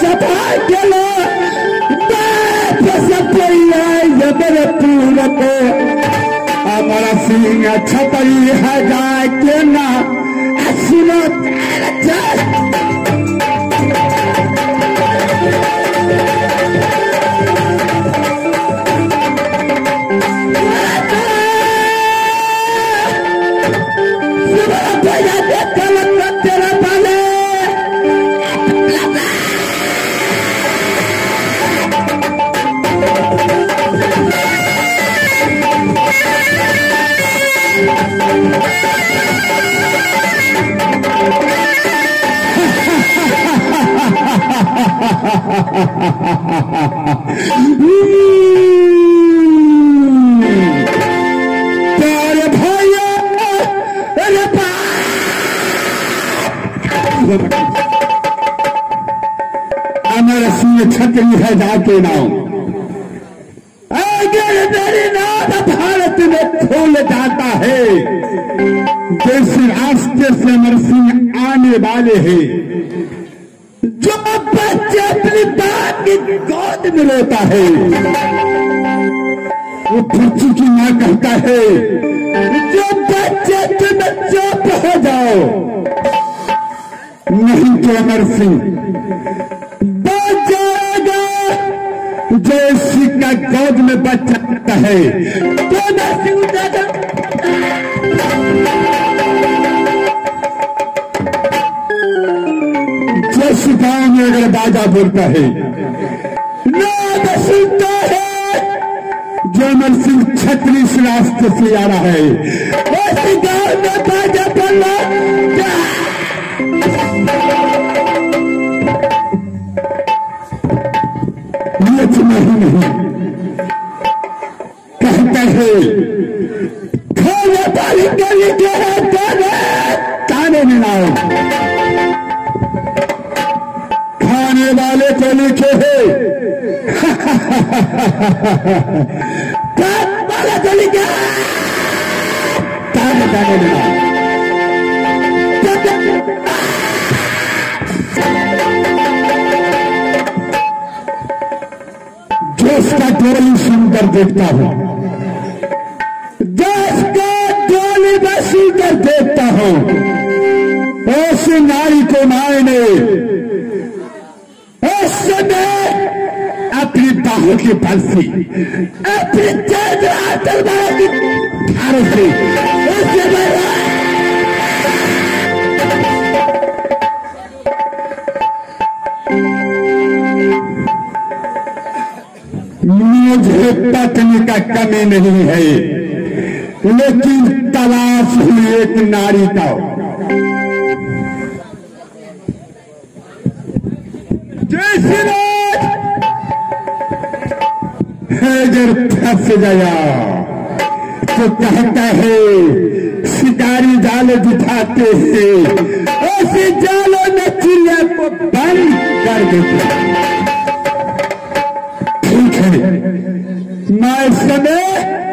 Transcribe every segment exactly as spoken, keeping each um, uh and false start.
दफा केलो मेरे पूर को हमारा सिंह छपरी है जाए के ना सुनो प्यारे भाइयों, अरे हमारा सिंह छतरी है जाके नाव अगर मेरी नाव भारत में खोल जाता है जिस रास्ते से अमर सिंह आने वाले हैं, जो बच्चे अपनी बाप की गोद में रोता है वो पृथ्वी की मां कहता है जो बच्चे तुम चुप हो जाओ, नहीं तो अमर सिंह बच जाएगा। जो सिंह का गोद में बच्चा रहता है तो अमर सिंह गांव में अगर बाजा बोलता है नाद सुनता है, जो अमर सिंह छतरी से रास्ते से आ रहा है उस गांव में बाजा बोलना ये नहीं नहीं कहता है खाने वाली के लिए ताने ताने मिलाओ, खाने वाले को लिखे है वाले को लिखे ताने ताने मिलाओ। देश का डोली सुनकर देखता हूं, देश का डोली में सुनकर देखता हूं, उस नारी को मायने उस समय अपनी बाहों की बरसी अपनी तलवार की धारों से मुझे पत्नी का कमी नहीं है, लेकिन तलाश हुई एक नारी का हैजर फंस गया तो कहता है शिकारी जाल बिठाते हैं, ऐसे जालों में चिड़िया को बंद कर देते हैं। ठीक है, मैं इस समय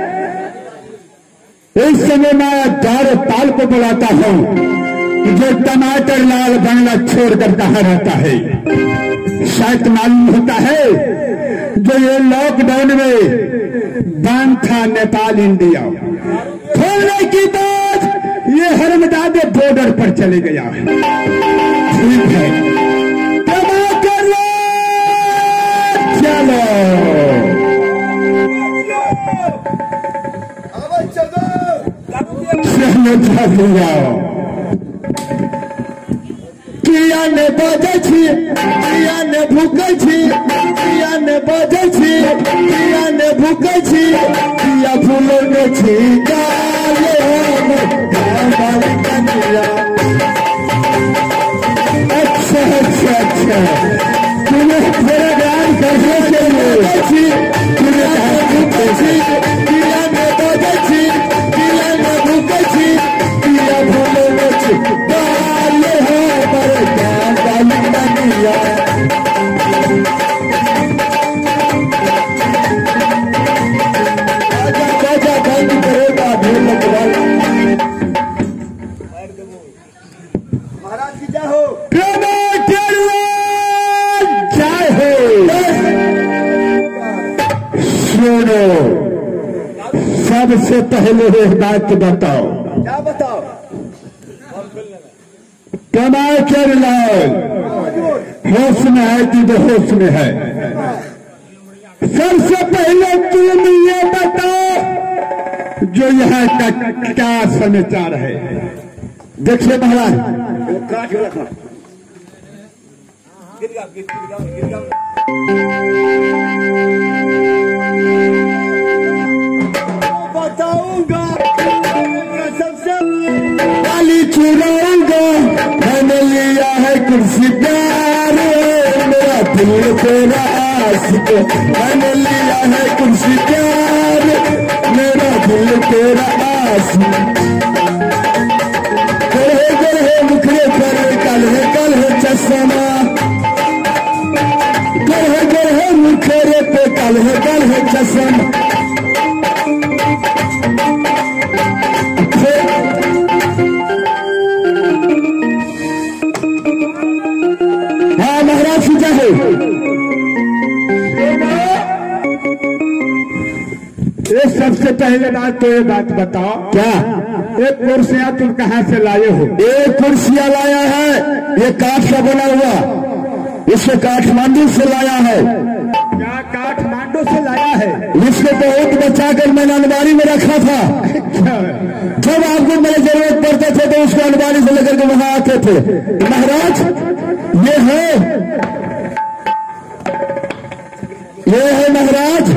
इस समय मैं दारो पाल को बुलाता हूं जो टमाटर लाल बंगला छोड़कर कहा रहता है। शायद मालूम होता है जो ये लॉकडाउन में बंद था नेपाल इंडिया, खोलने की बाद ये हरमदादे बॉर्डर पर चले गया। ठीक है, टमाटर लो चलो चलो जाओ। किया ने बजे छी, किया ने भूखे छी, किया ने बजे छी, किया ने भूखे छी, किया फूलों ने छी काले अच्छा अच्छा अच्छा तुम्हें थोड़ा ध्यान करने के लिए किया ने बजे छी, किया ने भूखे छी, किया फूलों ने छी काले महाराज की जय हो। सबसे पहले एक बात बताओ। क्या बताओ? कमा कर लाओ, होश में है कि बेहोश में है। सबसे पहले तुम ये बताओ जो यहाँ का क्या समाचार है। देखिए महाराज, बताऊंगा सबसे गाली चुराऊंगा, मैंने लिया है कुर्सी प्यार, मेरा दिल तेरा आशिक, मैंने लिया है कुर्सी प्यार, मेरा दिल तेरा आशिक। गढ़े गढ़े मुखड़े पर कल है कल है चश्मा, गढ़े गढ़े मुखड़े पे कल है कल है चश्मा। हाँ महाराज सीधा है। ये सबसे पहले बात तो ये बात बताओ, क्या एक कुर्सियां तुम कहाँ से लाए हो? एक कुर्सियां लाया है, ये काठ का बना हुआ, इसे काठमांडू से लाया है। क्या काठमांडू से लाया है? इसको बहुत बचा कर मैंने अलमारी में रखा था। जब आपको मेरे जरूरत पड़ते थे तो उसको अलमारी से लेकर के वहां आते थे। महाराज ये है, ये है महाराज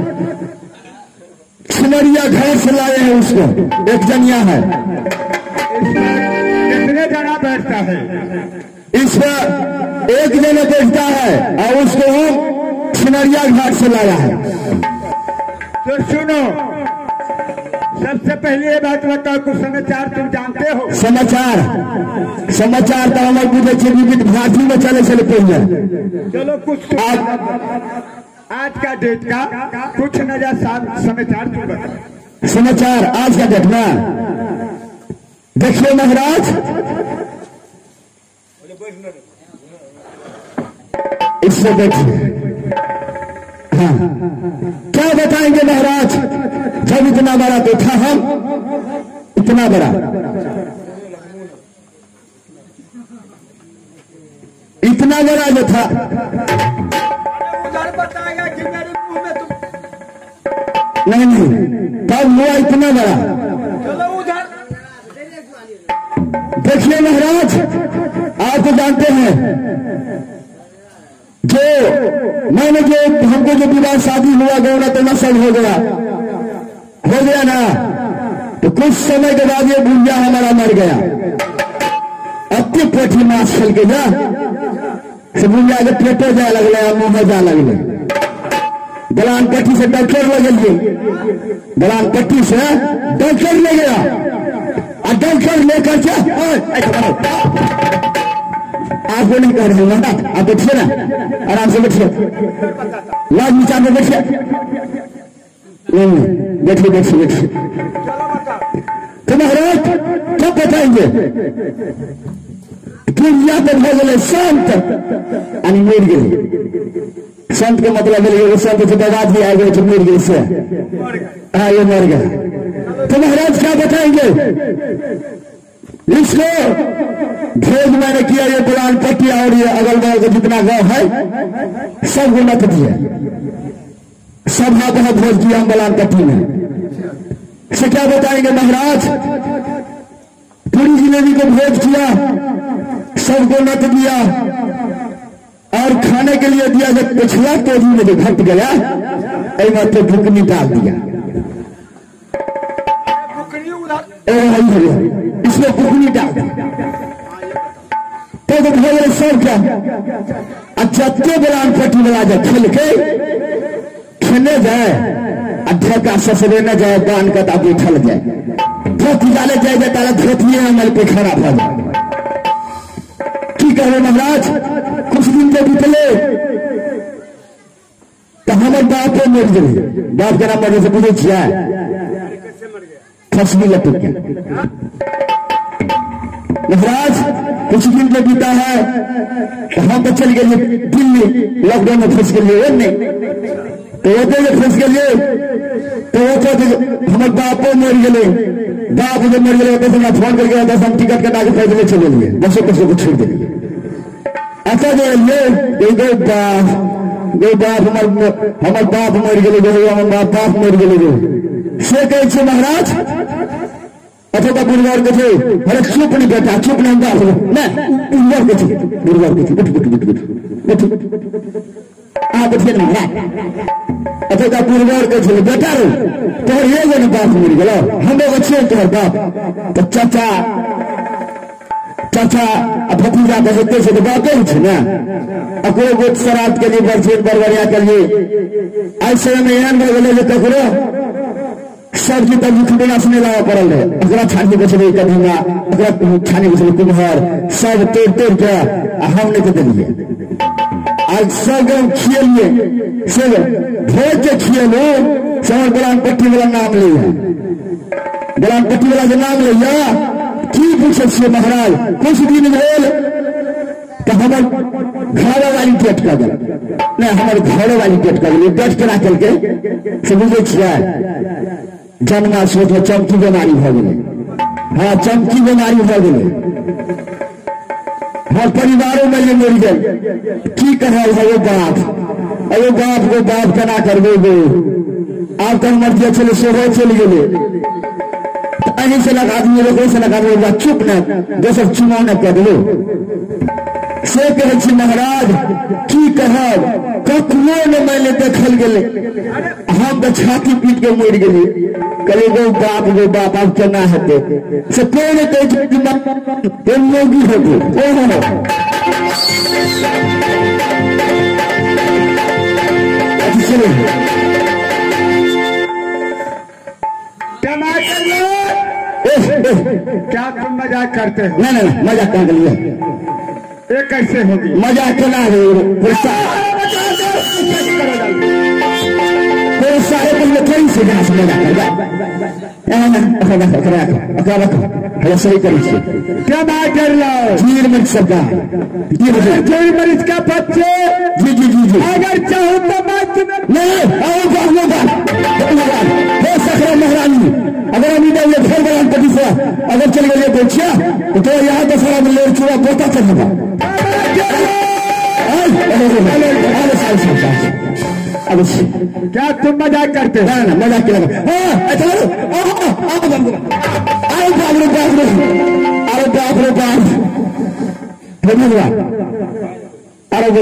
सिमरिया घर से लाए हैं उसको, एक जनिया है। कितने जना बैठता है? इसमें एक जना बैठता है और उसको हम सिमरिया घाट से लाया है। तो सुनो, सबसे पहले ये बात बताओ, कुछ समाचार तुम जानते हो? समाचार समाचार तो हमारे पूरे विविध भारती में चले चले पहले। चलो कुछ आज आज का डेट का कुछ नजर समाचार तुम बताओ। समाचार आज का डेट में देखिए महाराज, इससे देखिए। हाँ क्या बताएंगे महाराज, जब इतना बड़ा तो था, हम इतना बड़ा इतना बड़ा जो था, बताएगा कि मेरे मुंह में तुम नहीं नहीं तब हुआ इतना बड़ा। चलो उधर देखिए महाराज, आप तो जानते हैं जो मैंने जो हमको जो विवाह शादी हुआ गया तो नशल हो गया हो गया ना, तो कुछ समय के बाद ये बुढ़िया हमारा मर गया। अब तो पेटी मास चल के जा से बुढ़िया के पेटो जाए लगले, मुंह जा लगले, गलान पट्टी से डॉक्टर लगे, गलान पट्टी से डॉक्टर ले गया और डॉक्टर लेकर के आपको नहीं कह रहे हैं, आप बैठिए ना, आराम से बैठिए, लाज नीचा में बैठिए, नहीं बैठिए बैठिए बैठिए। तो महाराज क्या बताएंगे, दुनिया पे हो गए संत आणि मर गए। संत का मतलब मिल संत से बर्बाद भी आ गए तो मर गए से, हाँ ये मर गया। तो महाराज क्या बताएंगे इसको? भेद मैंने किया ये बुलान पट्टी और ये अगल बगल का जितना गांव है सब उन्नत दिया, सभा बहुत भोज किया हम बलान पट्टी में। इसे क्या बताएंगे महाराज, पूरी जिलेबी को भोज किया, सबको नत दिया और खाने के लिए दिया। जब पिछला तोड़ी में जो घट गया एवं तो बुकनी डाल दिया, इसमें बुकनी डाल दिया। तो तो भोजन सब क्या जत्ते बलान पट्टी वाला जब खेल के खेलने जाए अध्यक्ष ससुरे न जाए, बांध का ताबू उठल जाए, धोती डाले जाए तारा धोती अमल पे खराब हो जाए। की कहे महाराज, कुछ दिन के बीतले तो हमारे बाप मर गए, बाप के नाम मरने से पूछे छिया फसली लटक गया। महाराज कुछ दिन के बीता है तो हम तो चल गए दिल्ली, लॉकडाउन में फंस गए, नहीं तो वो तो फंस गए तो वो तो हमारे बापो मर गए बाप जो मर गए तो फोन करके दस हम टिकट कटा के पैदल चले लिए बसों बसों को छोड़ दिए। अच्छा जो ये गो बाप गो बाप हमारे हमारे बाप मर गए जो हमारे बाप मर गए से कहे महाराज अथवा गुरुवार के थे अरे चुप नहीं बैठा चुप नहीं बाप ना गुरुवार के थे गुरुवार के थे उठ उठ उठ उठ आप उठिए महाराज अथवा गुरुवार के थे बैठा रहो तो ये जो बाप मर गया हम लोग अच्छे तुम्हारे बाप तो चाचा चाचा भतीजा कहते से बात है ना अको गोट शराब के लिए बर्फेट बरबरिया के लिए ऐसे में एहन बोले जो ककरो सब्जी तब्जी खुदना सुने लगा पड़ल है अगरा छानी को चले कदीमा अगरा छानी को चले कुम्हार सब तोड़ तोड़ के हमने तो दिए आज सब खिए सब भोज के खिए लो सब बलान पट्टी वाला नाम लिया बलान पट्टी वाला जो नाम लिया की पूछे से महाराज कुछ दिन भेल तो हमारे घर वाली डेट कर दे नहीं हमारे घर वाली डेट कर दे डेट करा करके से बुझे जन्मा सोच में चमकी बीमारी हो गई हाँ चमकी बीमारी हो गई हर परिवारों में ये मर गए की कहा है वो बाप अरे बाप को बाप कना कर गो आप कल मर्जी चले सोहो चले गए अहीं से लगा दिए लोगों से लगा दिए चुप न दोसर चुनाव न कर लो से कहे महाराज की कहब कखनो न मैंने देखल गए हम तो छाती पीट के मर गए कहे गो बाप गो बाप आप केना हेते से कोई कहे मोगी होगी ओहो क्या तुम मजाक करते हो? नहीं नहीं मजाक कर लिया ये कैसे होगी मजाक चला है कोई सारे पहले कहीं से जहाँ से मजाक कर रखो सही करिए क्या बात कर लो जीर मिर्च सबका जीर मिर्च का बच्चे जी जी जी जी अगर चाहो तो बात नहीं महारानी अगर हम इधर ये घर बना पति से अगर चल गए पूछिया तो यहाँ तो सारा मिले चूड़ा बोता चलेगा क्या तुम मजाक करते हो? ना मजाक क्या अरे बाप रे बाप रे अरे बाप रे बाप अरे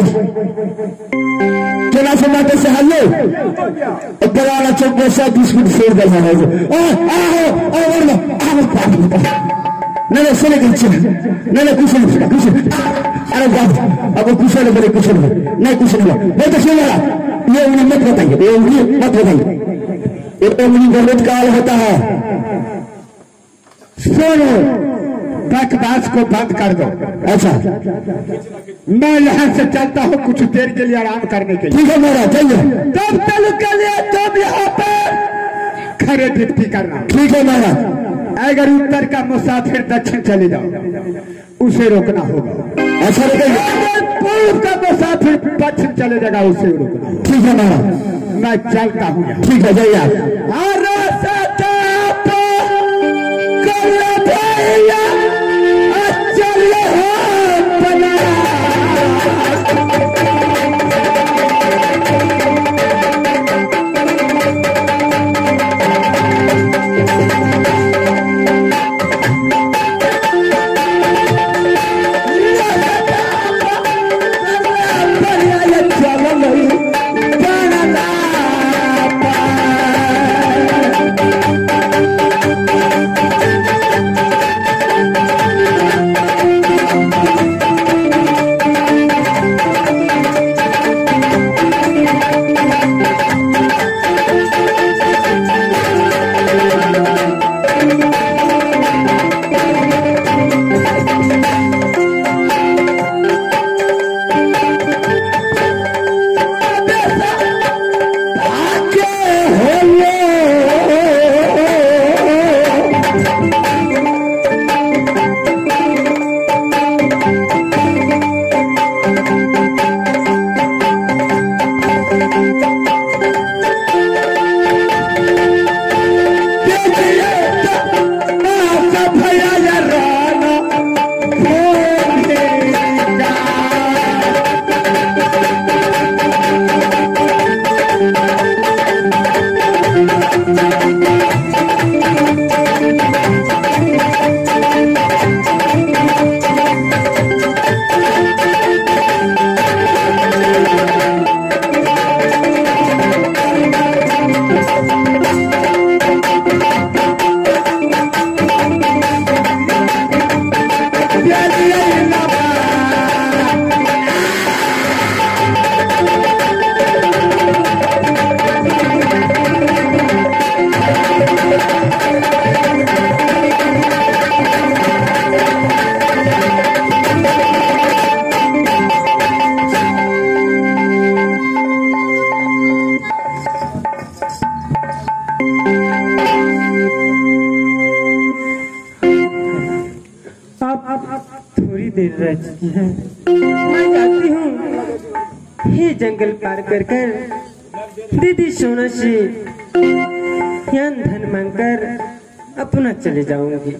केना से माटे से हल्लो बड़ा चौक में सब बिस्कुट फोड़ दे है आओ आओ नहीं नहीं सुने कुछ नहीं नहीं कुछ नहीं कुछ अरे बाप अब कुछ नहीं बोले कुछ नहीं नहीं कुछ नहीं वो तो क्यों लगा ये उन्हें मत बताइए ये उन्हें मत बताइए ये तो उन्हीं गलत काल होता है। सुनो बकवास को बंद कर दो। अच्छा मैं यहाँ से चलता हूँ कुछ देर के लिए आराम करने के लिए। ठीक है मेरा चलिए तब तक के लिए तुम यहाँ पर खड़े ड्यूटी करना। ठीक है मेरा अगर उत्तर का मुसाफिर दक्षिण चले जाओ उसे रोकना होगा। अच्छा अगर पूर्व का मुसाफिर पश्चिम चले जाएगा उसे रोकना। ठीक है मेरा मैं चलता हूँ यहाँ। ठीक है जाइए आप रची है। मैं जाती हूँ ये जंगल पार कर कर दीदी सोना से ज्ञान धन मांगकर अपना चले जाऊंगी।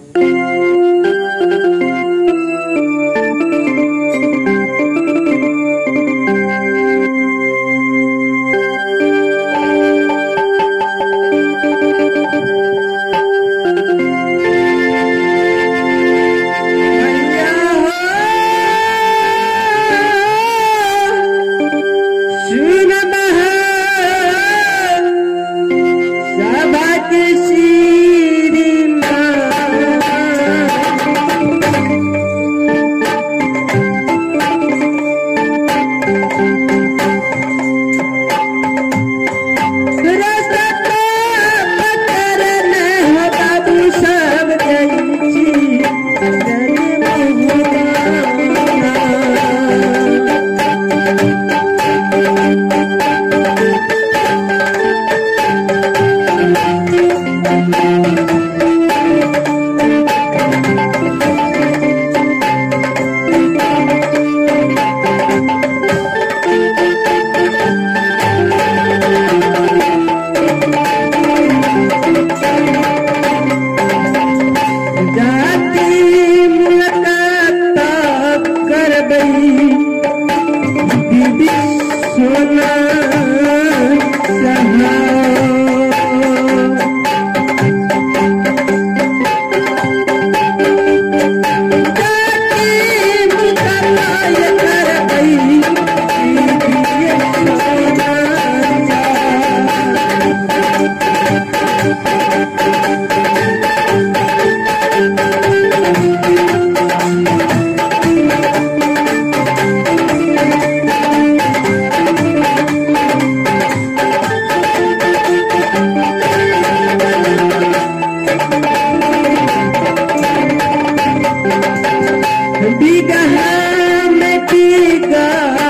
बिगहा में बिगा